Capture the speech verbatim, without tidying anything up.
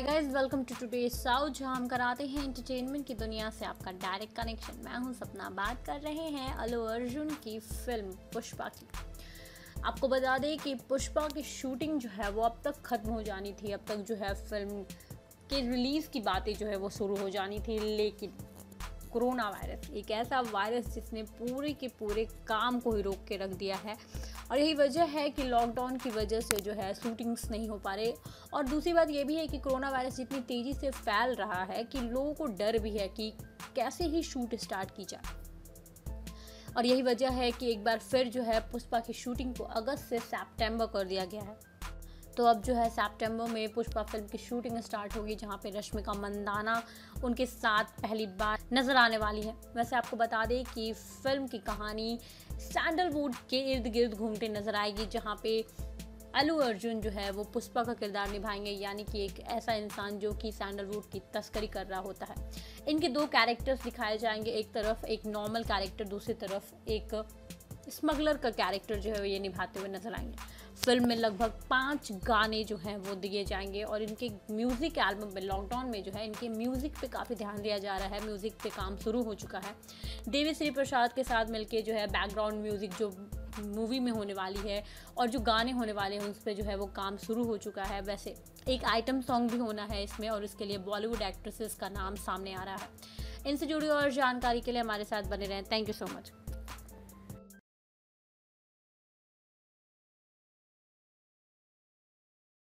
Hi guys, welcome to today south, जहां हम कराते हैं एंटरटेनमेंट की दुनिया से आपका डायरेक्ट कनेक्शन। मैं हूं सपना, बात कर रहे हैं अल्लू अर्जुन की फिल्म पुष्पा की। आपको बता दें कि पुष्पा की शूटिंग जो है वो अब तक ख़त्म हो जानी थी। अब तक जो है फिल्म के रिलीज़ की बातें जो है वो शुरू हो जानी थी, लेकिन कोरोना वायरस एक ऐसा वायरस जिसने पूरे के पूरे काम को ही रोक के रख दिया है। और यही वजह है कि लॉकडाउन की वजह से जो है शूटिंग्स नहीं हो पा रहे। और दूसरी बात ये भी है कि कोरोना वायरस इतनी तेज़ी से फैल रहा है कि लोगों को डर भी है कि कैसे ही शूट स्टार्ट की जाए। और यही वजह है कि एक बार फिर जो है पुष्पा की शूटिंग को अगस्त से सितंबर कर दिया गया है। तो अब जो है सितंबर में पुष्पा फिल्म की शूटिंग स्टार्ट होगी, जहां पे रश्मिका मंदाना उनके साथ पहली बार नजर आने वाली है। वैसे आपको बता दें कि फिल्म की कहानी सैंडलवुड के इर्द गिर्द घूमते नजर आएगी, जहां पे अल्लू अर्जुन जो है वो पुष्पा का किरदार निभाएंगे, यानी कि एक ऐसा इंसान जो कि सैंडलवुड की तस्करी कर रहा होता है। इनके दो कैरेक्टर्स दिखाए जाएंगे, एक तरफ एक नॉर्मल कैरेक्टर, दूसरी तरफ एक स्मगलर का कैरेक्टर जो है ये निभाते हुए नजर आएंगे। फिल्म में लगभग पाँच गाने जो हैं वो दिए जाएंगे और इनके म्यूज़िक एल्बम में लॉकडाउन में जो है इनके म्यूज़िक पे काफ़ी ध्यान दिया जा रहा है। म्यूज़िक पे काम शुरू हो चुका है। देवी श्री प्रसाद के साथ मिलके जो है बैकग्राउंड म्यूज़िक जो मूवी में होने वाली है और जो गाने होने वाले हैं उस पर जो है वो काम शुरू हो चुका है। वैसे एक आइटम सॉन्ग भी होना है इसमें और इसके लिए बॉलीवुड एक्ट्रेसेस का नाम सामने आ रहा है। इनसे जुड़ी और जानकारी के लिए हमारे साथ बने रहें। Thank you so much.